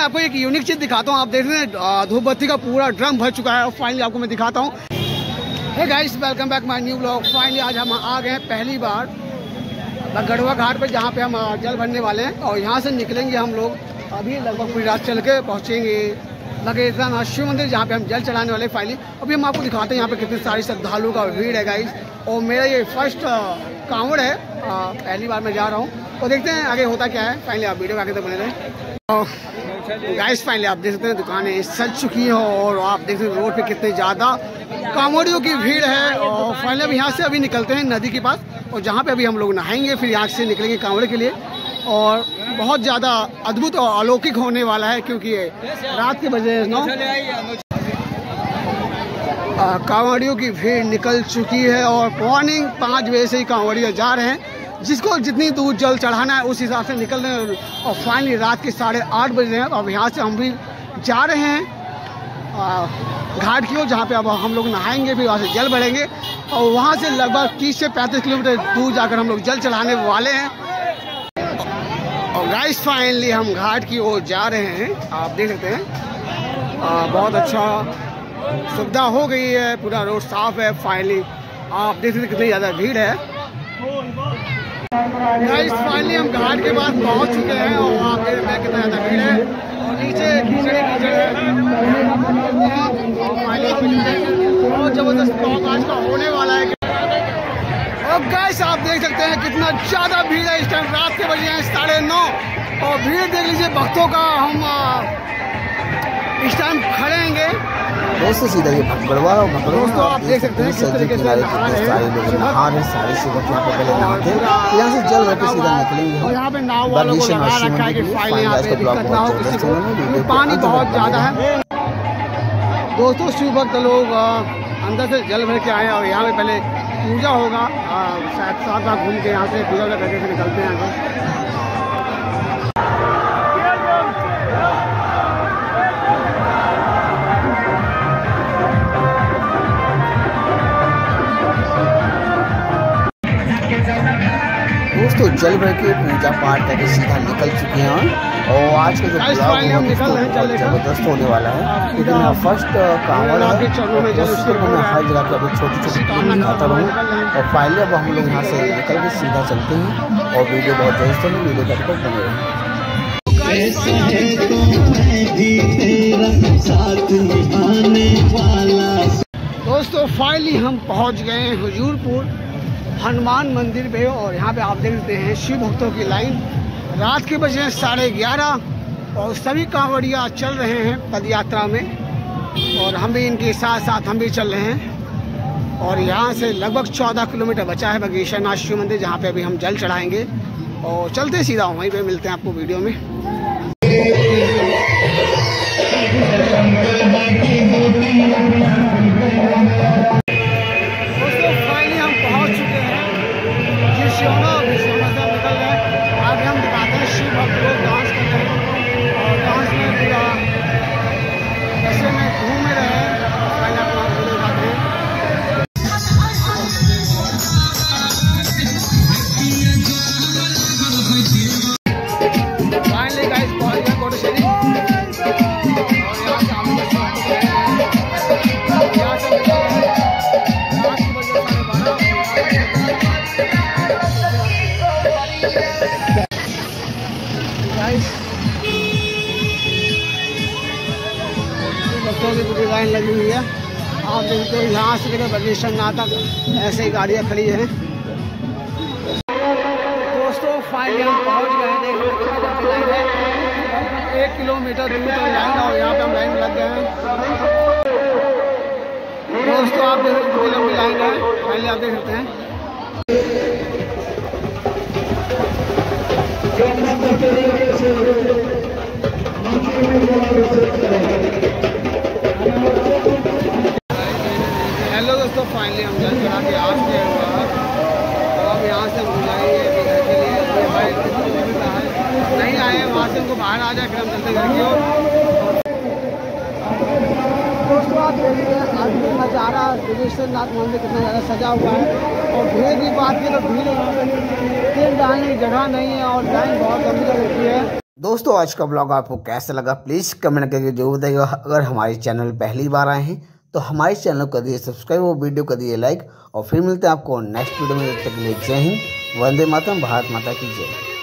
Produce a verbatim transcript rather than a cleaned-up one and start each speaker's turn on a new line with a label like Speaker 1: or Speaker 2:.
Speaker 1: आपको एक यूनिक चीज़ दिखाता हूँ। आप देख रहे हैं धूप बत्ती का पूरा ड्रम भर चुका है और फाइनली आपको मैं दिखाता हूँ। Hey guys, welcome back my new blog. Finally आज हम आ गए हैं पहली बार गढ़वा घाट पर, जहाँ पे हम जल भरने वाले हैं। और यहाँ से निकलेंगे हम लोग अभी लगभग पूरी रात चल के पहुँचेंगे लगेशनाथ शिव मंदिर, जहाँ पे हम जल चढ़ाने वाले। फाइनली अभी हम आपको दिखाते हैं यहाँ पे कितनी सारी श्रद्धालुओं का भीड़ है गाइस। और मेरा ये फर्स्ट कांवड़ है, आ, पहली बार मैं जा रहा हूँ और देखते हैं आगे होता क्या है। फाइनली आप वीडियो आगे तक बने रहें। गाइस फाइनली आप देख सकते हैं दुकानें सज चुकी हैं और आप देख सकते हैं रोड पे कितने ज़्यादा कांवड़ियों की भीड़ है। और फाइनली अब यहाँ से अभी निकलते हैं नदी के पास, और जहाँ पे अभी हम लोग नहाएंगे, फिर यहाँ से निकलेंगे कांवड़ के लिए। और बहुत ज़्यादा अद्भुत और अलौकिक होने वाला है, क्योंकि रात के बजे नौ कांवड़ियों की भीड़ निकल चुकी है और मॉर्निंग पाँच बजे से ही कांवड़िया जा रहे हैं। जिसको जितनी दूर जल चढ़ाना है उस हिसाब से निकल रहे हैं। और फाइनली रात के साढ़े आठ बज रहे हैं। अब यहाँ से हम भी जा रहे हैं घाट की ओर, जहाँ पे अब हम लोग नहाएंगे, फिर वहाँ से जल भरेंगे और वहाँ से लगभग तीस से पैंतीस किलोमीटर दूर जाकर हम लोग जल चढ़ाने वाले हैं। और गाइस फाइनली हम घाट की ओर जा रहे हैं। आप देख सकते हैं आ, बहुत अच्छा सुविधा हो गई है, पूरा रोड साफ है। फाइनली आप देख सकते कितनी ज़्यादा भीड़ है। गाइस फाइनली हम घाट के पास पहुंच चुके हैं और आप देख सकते हैं कितना ज़्यादा भीड़ है और नीचे कीचड़ कीचड़ है। बहुत जबरदस्त ब्लॉग आज का होने वाला है। और गाइस आप देख सकते हैं कितना ज़्यादा भीड़ है। इस टाइम रात के बजे हैं साढ़े नौ और भीड़ देख लीजिए भक्तों का। हम इस टाइम खड़े हैं
Speaker 2: दोस्तों सीधा ये गढ़वा
Speaker 1: दोस्तों आप देख सकते हैं किस तरीके से
Speaker 2: सारे लोग नहा रहे, सारे सेवक यहाँ पे पहले नहाते हैं, यहाँ से जल भर के सीधा निकलेंगे।
Speaker 1: और यहाँ पे नाव वालों को लगा रखा है कि फाइल यहाँ पे दिक्कत ना हो किसी को, पानी बहुत ज़्यादा है। दोस्तों शिव भक्त लोग अंदर से जल भर के आए और यहाँ पे पहले पूजा होगा, शायद साथ साथ घूम के यहाँ से पूजा करके से निकलते हैं यहाँ पर।
Speaker 2: दोस्तों जल भर के पूजा पाठ करके सीधा निकल चुके हैं और आज का जो ब्लॉग जबरदस्त होने वाला है, क्योंकि मेरा फर्स्ट कांवड़ है। मैं हर जगह की अभी छोटी छोटी क्लिप दिखाता रहूँ। और फाइनली अब हम लोग यहाँ से निकल के सीधा चलते हैं और वीडियो बहुत जल्द से वीडियो तक बने रहें।
Speaker 1: दोस्तों फाइनली हम पहुँच गए हुजूरपुर हनुमान मंदिर पे और यहाँ पे आप देख सकते हैं शिव भक्तों की लाइन। रात के बजे साढ़े ग्यारह और सभी कांवड़िया चल रहे हैं पद यात्रा में और हम भी इनके साथ साथ हम भी चल रहे हैं। और यहाँ से लगभग चौदह किलोमीटर बचा है बगीशानाथ शिव मंदिर, जहाँ पे अभी हम जल चढ़ाएंगे और चलते सीधा वहीं पे मिलते हैं आपको वीडियो में। बच्चों की पूरी लाइन लगी हुई है। आप देखते हो यहाँ से लेकर बगीशानाथ तक ऐसे ही गाड़ियाँ खड़ी हैं। दोस्तों फाइनली हम पहुँच गए हैं। देख लो लाइन है, एक किलोमीटर दूर तक लाइन और यहाँ पे हम लाइन लग गए हैं। दोस्तों आप देख सकते कितनी लंबी लाइन है। फाइनली आप देख सकते हैं हेलो दोस्तों, फाइनली हम जल चढ़ा के आ चुके हैं बाहर। तो अब यहाँ से हम जाएंगे घर के लिए। नहीं आए वहाँ से हमको बाहर आ जाए, फिर हम चलते घर की ओर। दोस्तों आप देखिए आज भी नज़ारा लगेशनाथ मंदिर कितना ज़्यादा सजा हुआ है और भीड़ की बात की तो भीड़ तेल डालने की जगह नहीं है और लाइन बहुत लंबी होती है।
Speaker 2: दोस्तों आज का ब्लॉग आपको कैसा लगा प्लीज़ कमेंट करके जरूर बताइएगा। अगर हमारे चैनल पहली बार आए हैं तो हमारे चैनल को करिए सब्सक्राइब और वीडियो को दिए लाइक और फिर मिलते हैं आपको नेक्स्ट वीडियो में। तब तक के लिए जय हिंद, वंदे मातरम, भारत माता की जय।